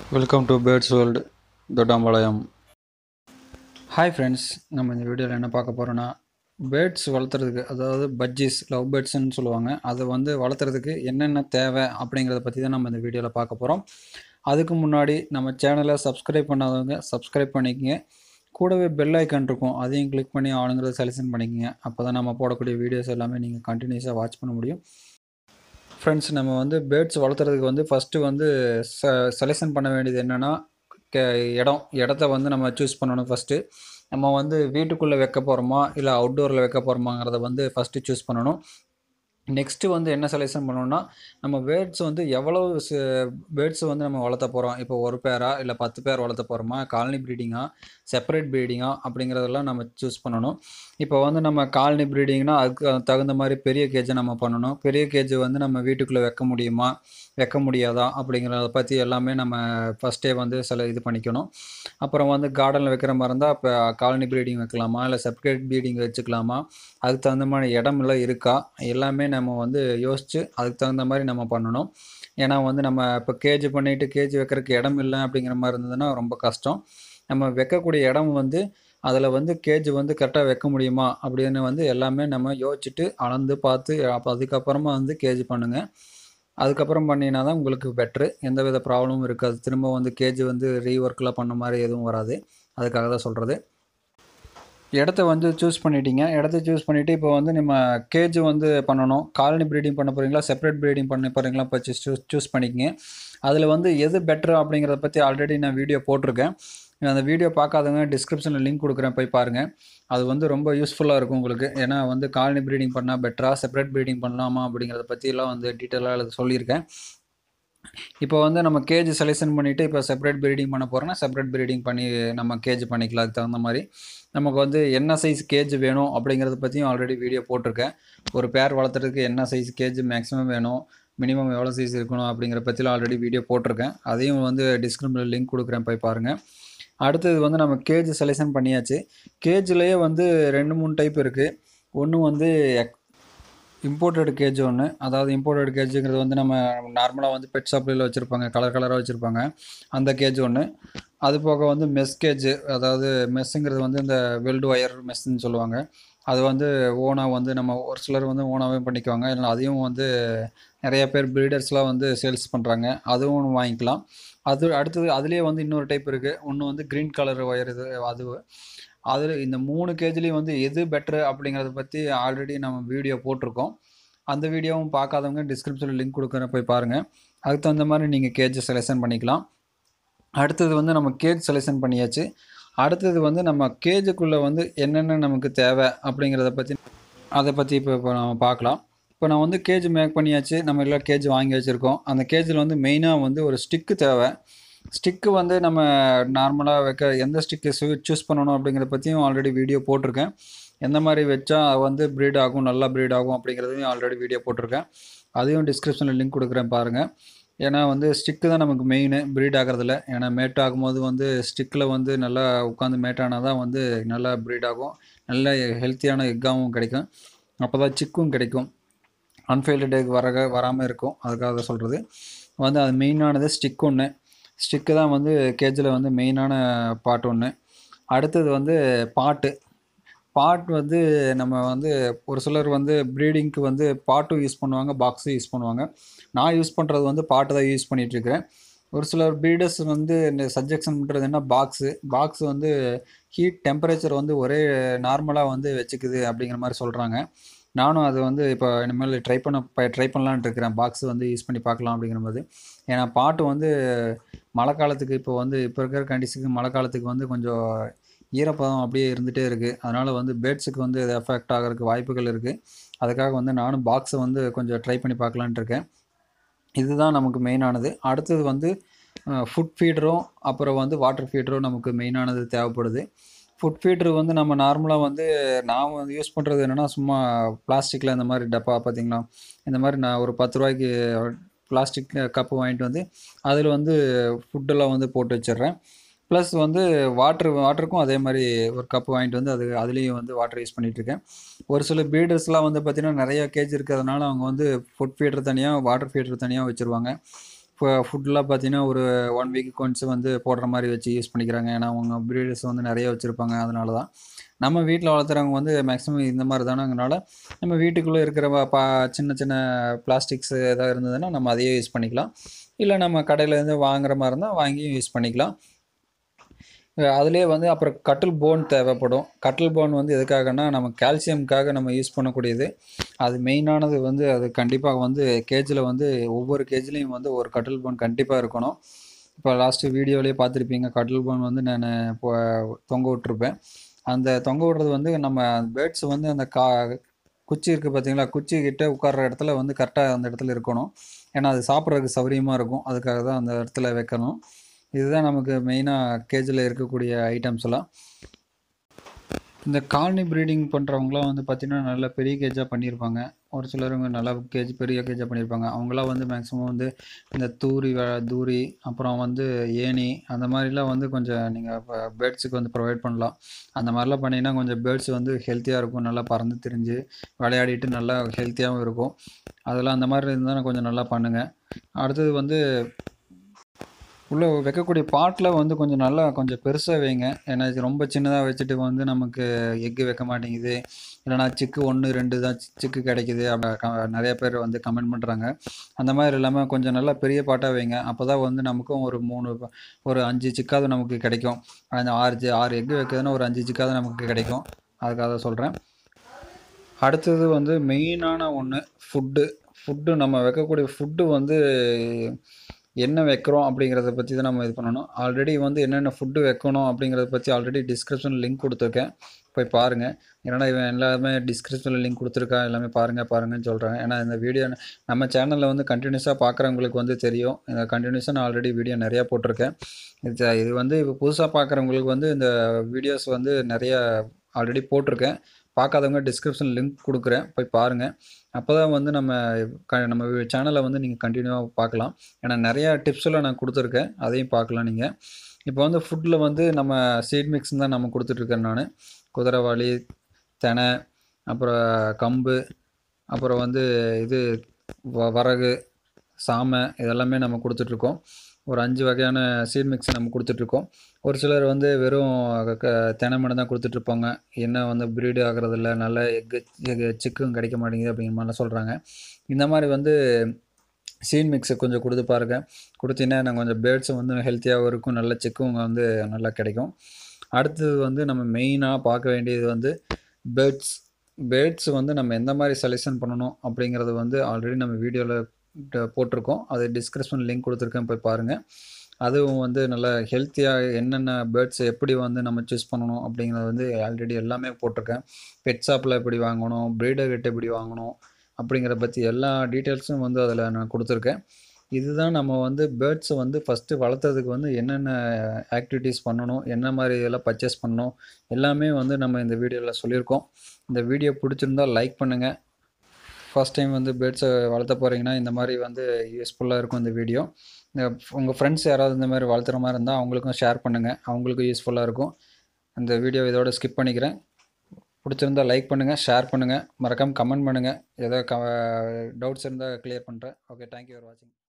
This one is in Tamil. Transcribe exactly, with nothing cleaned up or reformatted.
Welcome to Birds World Doddampalayam. Hi friends, நம்ம இந்த வீடியோவில் என்ன பார்க்க போகிறோன்னா பேர்ட்ஸ் வளர்த்துறதுக்கு, அதாவது பட்ஜீஸ் லவ் பேர்ட்ஸ்ன்னு சொல்லுவாங்க, அதை வந்து வளர்த்துறதுக்கு என்னென்ன தேவை அப்படிங்கிறத பற்றி தான் நம்ம இந்த வீடியோவில் பார்க்க போகிறோம். அதுக்கு முன்னாடி நம்ம சேனலை சப்ஸ்கிரைப் பண்ணாதவங்க சப்ஸ்கிரைப் பண்ணிக்கங்க. கூடவே பெல் ஐக்கான் இருக்கும், அதையும் கிளிக் பண்ணி ஆளுங்கிறத செலக்ஷன் பண்ணிக்கங்க. அப்போ தான் நம்ம போடக்கூடிய வீடியோஸ் எல்லாமே நீங்கள் கண்டினியூஸாக வாட்ச் பண்ண முடியும். ஃப்ரெண்ட்ஸ், நம்ம வந்து பேர்ட்ஸ் வளர்த்துறதுக்கு வந்து ஃபஸ்ட்டு வந்து ச செலெக்ஷன் பண்ண வேண்டியது என்னென்னா கே இடம் இடத்த வந்து நம்ம சூஸ் பண்ணணும். ஃபஸ்ட்டு நம்ம வந்து வீட்டுக்குள்ளே வைக்க போகிறோமா இல்லை அவுட்டோரில் வைக்க போகிறோமாங்கிறத வந்து ஃபஸ்ட்டு சூஸ் பண்ணணும். நெக்ஸ்ட்டு வந்து என்ன செலெக்ஷன் பண்ணணும்னா, நம்ம பேர்ட்ஸ் வந்து எவ்வளோ ஸ் பேர்ட்ஸ் வந்து நம்ம வளர்த்த போகிறோம். இப்போ ஒரு பேரா இல்லை பத்து பேர் வளர்த்த போகிறோமா, காலனி ப்ரீடிங்கா, செப்பரேட் ப்ரீடிங்கா அப்படிங்கிறதெல்லாம் நம்ம சூஸ் பண்ணணும். இப்போ வந்து நம்ம காலனி ப்ரீடிங்னா அதுக்கு தகுந்த மாதிரி பெரிய கேஜை நம்ம பண்ணணும். பெரிய கேஜ் வந்து நம்ம வீட்டுக்குள்ளே வைக்க முடியுமா, வைக்க முடியாதா அப்படிங்கிறத பற்றி எல்லாமே நம்ம ஃபஸ்ட்டே வந்து சில இது பண்ணிக்கணும். அப்புறம் வந்து கார்டனில் வைக்கிற மாதிரி இருந்தால் இப்போ காலனி ப்ரீடிங் வைக்கலாமா இல்லை செப்பரேட் ப்ரீடிங் வச்சுக்கலாமா, அதுக்கு தகுந்த மாதிரி இடமெல்லாம் இருக்கா, எல்லாமே நம்ம வந்து யோசித்து அதுக்கு தகுந்த மாதிரி நம்ம பண்ணணும். ஏன்னா வந்து நம்ம இப்போ கேஜ் பண்ணிவிட்டு கேஜ் வைக்கிறதுக்கு இடம் இல்லை அப்படிங்கிற மாதிரி இருந்ததுன்னா ரொம்ப கஷ்டம். நம்ம வைக்கக்கூடிய இடம் வந்து அதில் வந்து கேஜ் வந்து கரெக்டாக வைக்க முடியுமா அப்படின்னு வந்து எல்லாமே நம்ம யோசிச்சுட்டு அளந்து பார்த்து அப்போ அதுக்கப்புறமா வந்து கேஜ் பண்ணுங்கள். அதுக்கப்புறம் பண்ணினா தான் உங்களுக்கு பெட்ரு, எந்த வித ப்ராப்ளமும் இருக்காது. திரும்ப வந்து கேஜ் வந்து ரீஒர்க்கெலாம் பண்ண மாதிரி எதுவும் வராது. அதுக்காக தான் சொல்கிறது. இடத்த வந்து சூஸ் பண்ணிட்டீங்க. இடத்த சூஸ் பண்ணிவிட்டு இப்போ வந்து நம்ம கேஜ் வந்து பண்ணணும். காலனி ப்ரீடிங் பண்ண போகிறீங்களா, செப்பரேட் ப்ரீடிங் பண்ண போகிறீங்களா, இப்போ சூஸ் சூஸ் பண்ணிக்கங்க. அதில் வந்து எது பெட்ரு அப்படிங்கிறத பற்றி ஆல்ரெடி நான் வீடியோ போட்டிருக்கேன். அந்த வீடியோ பார்க்காதவங்க டிஸ்கிரிப்ஷனில் லிங்க் கொடுக்குறேன், போய் பாருங்கள். அது வந்து ரொம்ப யூஸ்ஃபுல்லாக இருக்கும் உங்களுக்கு. ஏன்னா வந்து காலனி ப்ரீடிங் பண்ணால் பெட்டரா, செப்பரேட் ப்ரீடிங் பண்ணலாமா அப்படிங்கிறத பற்றியெல்லாம் வந்து டீட்டெயிலாக சொல்லியிருக்கேன். இப்போ வந்து நம்ம கேஜ் செலெக்ஷன் பண்ணிவிட்டு இப்போ செப்பரேட் ப்ரீடிங் பண்ண போகிறோன்னா செப்பரேட் ப்ரீடிங் பண்ணி நம்ம கேஜ் பண்ணிக்கலாம். அதுக்கு தகுந்த மாதிரி நமக்கு வந்து என்ன சைஸ் கேஜ் வேணும் அப்படிங்கிறத பற்றியும் ஆல்ரெடி வீடியோ போட்டிருக்கேன். ஒரு பேர் வளர்த்துறதுக்கு என்ன சைஸ் கேஜ் மேக்ஸிமம் வேணும், மினிமம் எவ்வளோ சைஸ் இருக்கணும் அப்படிங்கிற பற்றிலாம் ஆல்ரெடி வீடியோ போட்டிருக்கேன். அதையும் வந்து டிஸ்கிரிப்ஷனில் லிங்க் கொடுக்குறேன், போய் பாருங்கள். அடுத்தது வந்து நம்ம கேஜ் செலெக்ஷன் பண்ணியாச்சு. கேஜ்லேயே வந்து ரெண்டு மூணு டைப் இருக்குது. ஒன்று வந்து இம்போர்ட்டட் கேஜ் ஒன்று, அதாவது இம்போர்ட்டட் கேஜுங்கிறது வந்து நம்ம நார்மலாக வந்து பெட் ஷாப்பில் வச்சுருப்பாங்க, கலர் கலராக வச்சுருப்பாங்க, அந்த கேஜ் ஒன்று. அது போக வந்து மெஸ் கேஜ், அதாவது மெஸ்ஸுங்கிறது வந்து இந்த வெல்டு ஒயர் மெஸ்ஸுன்னு சொல்லுவாங்க. அது வந்து ஓனாக வந்து நம்ம ஒரு சிலர் வந்து ஓனாகவே பண்ணிக்குவாங்க. இல்லை அதையும் வந்து நிறைய பேர் ப்ரீடர்ஸ்லாம் வந்து சேல்ஸ் பண்ணுறாங்க, அதுவும் ஒன்று வாங்கிக்கலாம். அது அடுத்தது அதுலேயே வந்து இன்னொரு டைப் இருக்குது. ஒன்று வந்து க்ரீன் கலர் ஒயர், இது அது அதில் இந்த மூணு கேஜ்லேயும் வந்து எது பெட்ரு அப்படிங்கிறத பற்றி ஆல்ரெடி நம்ம வீடியோ போட்டிருக்கோம். அந்த வீடியோவும் பார்க்காதவங்க டிஸ்கிரிப்ஷனில் லிங்க் கொடுக்குறேன், போய் பாருங்கள். அதுக்கு தகுந்த மாதிரி நீங்கள் கேஜ் செலெக்ஷன் பண்ணிக்கலாம். அடுத்தது வந்து நம்ம கேஜ் செலெக்ஷன் பண்ணியாச்சு. அடுத்தது வந்து நம்ம கேஜுக்குள்ளே வந்து என்னென்ன நமக்கு தேவை அப்படிங்கிறத பற்றி அதை பற்றி இப்போ இப்போ நம்ம பார்க்கலாம். இப்போ நான் வந்து கேஜ் மேக் பண்ணியாச்சு. நம்ம எல்லாம் கேஜ் வாங்கி வச்சுருக்கோம். அந்த கேஜில் வந்து மெயினாக வந்து ஒரு ஸ்டிக்கு தேவை. ஸ்டிக்கு வந்து நம்ம நார்மலாக வைக்க எந்த ஸ்டிக்கு சூ சூஸ் பண்ணணும் அப்படிங்கிறத பற்றியும் ஆல்ரெடி வீடியோ போட்டிருக்கேன். எந்த மாதிரி வச்சா வந்து ப்ரீட் ஆகும், நல்லா ப்ரீட் ஆகும் அப்படிங்கிறதையும் ஆல்ரெடி வீடியோ போட்டிருக்கேன். அதையும் டிஸ்கிரிப்ஷனில் லிங்க் கொடுக்குறேன், பாருங்கள். ஏன்னா வந்து ஸ்டிக்கு தான் நமக்கு மெயின் ப்ரீட் ஆகிறதுல. ஏன்னா மேட் ஆகும்போது வந்து ஸ்டிக்கில் வந்து நல்லா உட்காந்து மேட் ஆனால் தான் வந்து நல்லா ப்ரீட் ஆகும், நல்ல ஹெல்த்தியான எக்காகவும் கிடைக்கும், அப்போ தான் சிக்கும் கிடைக்கும், அன்ஃபெயில்டு எக் வர வராமல் இருக்கும். அதுக்காக சொல்கிறது வந்து அது மெயினானது ஸ்டிக் ஒன்று. ஸ்டிக்கு தான் வந்து கேஜில் வந்து மெயினான பார்ட் ஒன்று. அடுத்தது வந்து பாட்டு. பாட் வந்து நம்ம வந்து ஒரு சிலர் வந்து ப்ரீடிங்க்கு வந்து பாட்டும் யூஸ் பண்ணுவாங்க, பாக்ஸும் யூஸ் பண்ணுவாங்க. நான் யூஸ் பண்ணுறது வந்து பாட்டு தான் யூஸ் பண்ணிகிட்ருக்கிறேன். ஒரு சிலர் ப்ரீடர்ஸ் வந்து இந்த சஜெக்ஷன் பண்ணுறது என்ன, பாக்ஸு பாக்ஸு வந்து ஹீட் டெம்பரேச்சர் வந்து ஒரே நார்மலாக வந்து வச்சுக்குது அப்படிங்கிற மாதிரி சொல்கிறாங்க. நானும் அது வந்து இப்போ இனிமேல் ட்ரை பண்ண ட்ரை பண்ணலான்ட்டு இருக்கிறேன், பாக்ஸ் வந்து யூஸ் பண்ணி பார்க்கலாம் அப்படிங்கிற மாதிரி. ஏன்னா பாட்டு வந்து மழை காலத்துக்கு இப்போ வந்து இப்போ இருக்கிற கண்டிஷனுக்கு மழை காலத்துக்கு வந்து கொஞ்சம் ஈரப்பதம் அப்படியே இருந்துகிட்டே இருக்குது. அதனால் வந்து பேர்ட்ஸுக்கு வந்து இது எஃபெக்ட் ஆகிறதுக்கு வாய்ப்புகள் இருக்குது. அதுக்காக வந்து நானும் பாக்ஸை வந்து கொஞ்சம் ட்ரை பண்ணி பார்க்கலான்ட்டு இருக்கேன். இதுதான் நமக்கு மெயினானது. அடுத்தது வந்து ஃபுட் ஃபீடரும் அப்புறம் வந்து வாட்டர் ஃபீடரும் நமக்கு மெயினானது தேவைப்படுது. ஃபுட் ஃபீட்ரு வந்து நம்ம நார்மலாக வந்து நான் வந்து யூஸ் பண்ணுறது என்னென்னா, சும்மா பிளாஸ்டிக்கில் இந்த மாதிரி டப்பா பார்த்திங்களா, இந்த மாதிரி நான் ஒரு பத்து ரூபாய்க்கு பிளாஸ்டிக் கப்பு வாங்கிட்டு வந்து அதில் வந்து ஃபுட்டெல்லாம் வந்து போட்டு வச்சிடுறேன். ப்ளஸ் வந்து வாட்ரு வாட்டருக்கும் அதே மாதிரி ஒரு கப்பு வாங்கிட்டு வந்து அது அதுலேயும் வந்து வாட்டர் யூஸ் பண்ணிகிட்ருக்கேன். ஒரு சில ப்ரீடர்ஸ்லாம் வந்து பார்த்திங்கன்னா நிறையா கேஜ் இருக்கிறதுனால அவங்க வந்து ஃபுட் ஃபீட்ரு தனியாக, வாட்டர் ஃபீட்ரு தனியாக வச்சுருவாங்க. ஃபுட்லாம் பார்த்தீங்கன்னா ஒரு ஒன் வீக்கு ஒன்ஸ் வந்து போடுற மாதிரி வச்சு யூஸ் பண்ணிக்கிறாங்க. ஏன்னா அவங்க ப்ரீடர்ஸ் வந்து நிறைய வச்சுருப்பாங்க. அதனால தான் நம்ம வீட்டில் வளர்த்துறவங்க வந்து மேக்ஸிமம் இந்த மாதிரி தானங்கனால நம்ம வீட்டுக்குள்ளே இருக்கிற பா சின்ன சின்ன பிளாஸ்டிக்ஸ் எதாவது இருந்ததுன்னா நம்ம அதையே யூஸ் பண்ணிக்கலாம். இல்லை நம்ம கடையிலேருந்து வாங்குற மாதிரி இருந்தால் வாங்கியும் யூஸ் பண்ணிக்கலாம். அதிலே வந்து அப்புறம் கட்டில் போன் தேவைப்படும். கட்டில் போன் வந்து எதுக்காகனா நம்ம கால்சியம்காக நம்ம யூஸ் பண்ணக்கூடியது. அது மெயினானது வந்து அது கண்டிப்பாக வந்து கேஜில் வந்து ஒவ்வொரு கேஜிலையும் வந்து ஒரு கட்டில் போன் கண்டிப்பாக இருக்கணும். இப்போ லாஸ்ட்டு வீடியோலேயே பார்த்துருப்பீங்க, கட்டில் போன் வந்து நான் இப்போ தொங்க விட்ருப்பேன். அந்த தொங்க விடுறது வந்து நம்ம பேர்ட்ஸ் வந்து அந்த கா குச்சி இருக்குது பார்த்தீங்களா, குச்சி கிட்ட உட்கார்ற இடத்துல வந்து கரெக்டாக அந்த இடத்துல இருக்கணும். ஏன்னா அது சாப்பிட்றதுக்கு சௌகரியமாக இருக்கும். அதுக்காக தான் அந்த இடத்துல வைக்கணும். இதுதான் நமக்கு மெயினாக கேஜில் இருக்கக்கூடிய ஐட்டம்ஸ்லாம். இந்த காலனி ப்ரீடிங் பண்ணுறவங்களாம் வந்து பார்த்திங்கன்னா நல்லா பெரிய கேஜாக பண்ணியிருப்பாங்க. ஒரு சிலருங்க நல்லா கேஜ் பெரிய கேஜாக பண்ணியிருப்பாங்க. அவங்களாம் வந்து மேக்ஸிமம் வந்து இந்த தூரி வ தூரி அப்புறம் வந்து ஏணி அந்த மாதிரிலாம் வந்து கொஞ்சம் நீங்கள் இப்போ பேர்ட்ஸுக்கு வந்து ப்ரொவைட் பண்ணலாம். அந்த மாதிரிலாம் பண்ணிங்கன்னா கொஞ்சம் பேர்ட்ஸ் வந்து ஹெல்த்தியாக இருக்கும். நல்லா பறந்து திரிஞ்சு விளையாடிட்டு நல்லா ஹெல்த்தியாகவும் இருக்கும். அதெல்லாம் அந்த மாதிரி இருந்தால் கொஞ்சம் நல்லா பண்ணுங்கள். அடுத்தது வந்து உள்ளே வைக்கக்கூடிய பாட்டில் வந்து கொஞ்சம் நல்லா கொஞ்சம் பெருசாக வைங்க. ஏன்னா இது ரொம்ப சின்னதாக வச்சுட்டு வந்து நமக்கு எக்கு வைக்க மாட்டேங்குது, இல்லைனா சிக்கு ஒன்று ரெண்டு தான் சிக்கு கிடைக்கிது அப்படி க நிறைய பேர் வந்து கமெண்ட் பண்ணுறாங்க. அந்த மாதிரி இல்லாமல் கொஞ்சம் நல்லா பெரிய பாட்டாக வைங்க. அப்போ தான் வந்து நமக்கும் ஒரு மூணு ஒரு அஞ்சு சிக்காவது நமக்கு கிடைக்கும். அந்த ஆறு ஆறு எக்கு வைக்கிறதுனா ஒரு அஞ்சு சிக்காவது நமக்கு கிடைக்கும். அதுக்காக தான் சொல்கிறேன். அடுத்தது வந்து மெயினான ஒன்று ஃபுட்டு. ஃபுட்டு நம்ம வைக்கக்கூடிய ஃபுட்டு வந்து என்ன வைக்கிறோம் அப்படிங்கிறத பற்றி தான் நம்ம இது பண்ணணும். ஆல்ரெடி வந்து என்னென்ன ஃபுட்டு வைக்கணும் அப்படிங்கிறத பற்றி ஆல்ரெடி டிஸ்கிரிப்ஷனில் லிங்க் கொடுத்துருக்கேன், போய் பாருங்கள். ஏன்னா இவன் எல்லாமே டிஸ்கிரிப்ஷனில் லிங்க் கொடுத்துருக்கான், எல்லாமே பாருங்கள் பாருங்கன்னு சொல்கிறாங்க. ஏன்னா இந்த வீடியோ நம்ம சேனலில் வந்து கண்டினியூஸாக பார்க்குறவங்களுக்கு வந்து தெரியும். இந்த கண்டினியூஸாக நான் ஆல்ரெடி வீடியோ நிறையா போட்டிருக்கேன். இது இது வந்து இப்போ புதுசாக பார்க்குறவங்களுக்கு வந்து இந்த வீடியோஸ் வந்து நிறையா ஆல்ரெடி போட்டிருக்கேன். பார்க்காதவங்க டிஸ்கிரிப்ஷன் லிங்க் கொடுக்குறேன், போய் பாருங்கள். அப்போ தான் வந்து நம்ம க நம்ம சேனலை வந்து நீங்கள் கண்டினியூவாக பார்க்கலாம். ஏன்னா நிறையா டிப்ஸ்லாம் நான் கொடுத்துருக்கேன், அதையும் பார்க்கலாம் நீங்கள். இப்போ வந்து ஃபுட்டில் வந்து நம்ம சீட் மிக்ஸ் தான் நம்ம கொடுத்துட்ருக்கேன் நான். குதிரைவாலி, தெனை, அப்புறம் கம்பு, அப்புறம் வந்து இது வ வரகு, சாமை இதெல்லாமே நம்ம கொடுத்துட்ருக்கோம். ஒரு அஞ்சு வகையான சீட் மிக்ஸ் நம்ம கொடுத்துட்ருக்கோம். ஒரு சிலர் வந்து வெறும் க தெனை மட்டும் தான் கொடுத்துட்ருப்பாங்க. என்ன வந்து ப்ரீடு ஆகிறதில்ல, நல்ல எக்கு எக்கு சிக்கும் கிடைக்க மாட்டேங்குது அப்படிங்கிற மாதிரிலாம் சொல்கிறாங்க. இந்த மாதிரி வந்து சீட் மிக்ஸை கொஞ்சம் கொடுத்து பாருங்கள். கொடுத்தீங்கன்னா நான் கொஞ்சம் பேர்ட்ஸும் வந்து ஹெல்த்தியாகவும் இருக்கும், நல்ல சிக்கும் வந்து நல்லா கிடைக்கும். அடுத்தது வந்து நம்ம மெயினாக பார்க்க வேண்டியது வந்து பேர்ட்ஸ். பேர்ட்ஸ் வந்து நம்ம எந்த மாதிரி செலெக்ஷன் பண்ணணும் அப்படிங்கிறது வந்து ஆல்ரெடி நம்ம வீடியோவில் போட்டிருக்கோம். அது டிஸ்கிரிப்ஷன் லிங்க் கொடுத்துருக்கேன், போய் பாருங்கள். அதுவும் வந்து நல்லா ஹெல்த்தியாக என்னென்ன பேர்ட்ஸ் எப்படி வந்து நம்ம சூஸ் பண்ணணும் அப்படிங்கிறது வந்து ஆல்ரெடி எல்லாமே போட்டிருக்கேன். பெட்ஷாப்பில் எப்படி வாங்கணும், ப்ரீடர் கிட்ட எப்படி வாங்கணும் அப்படிங்கிற பற்றி எல்லா டீட்டெயில்ஸும் வந்து அதில் நான் கொடுத்துருக்கேன். இதுதான் நம்ம வந்து பேர்ட்ஸை வந்து ஃபஸ்ட்டு வளர்த்துறதுக்கு வந்து என்னென்ன ஆக்டிவிட்டீஸ் பண்ணணும், என்ன மாதிரி இதெல்லாம் பர்ச்சேஸ் பண்ணணும் எல்லாமே வந்து நம்ம இந்த வீடியோவில் சொல்லியிருக்கோம். இந்த வீடியோ பிடிச்சிருந்தால் லைக் பண்ணுங்கள். ஃபஸ்ட் டைம் வந்து பேர்ட்ஸை வளர்த்த போகிறீங்கன்னா இந்த மாதிரி வந்து யூஸ்ஃபுல்லாக இருக்கும் இந்த வீடியோ. உங்கள் ஃப்ரெண்ட்ஸ் யாராவது இந்த மாதிரி வளர்த்துற மாதிரி இருந்தால் அவங்களுக்கும் ஷேர் பண்ணுங்கள், அவங்களுக்கும் யூஸ்ஃபுல்லாக இருக்கும். இந்த வீடியோ இதோட ஸ்கிப் பண்ணிக்கிறேன். பிடிச்சிருந்தால் லைக் பண்ணுங்கள், ஷேர் பண்ணுங்கள், மறக்காமல் கமெண்ட் பண்ணுங்கள். ஏதோ க டவுட்ஸ் இருந்தால் க்ளியர் பண்ணுறேன். ஓகே, தேங்க்யூ ஃபார் வாட்சிங்.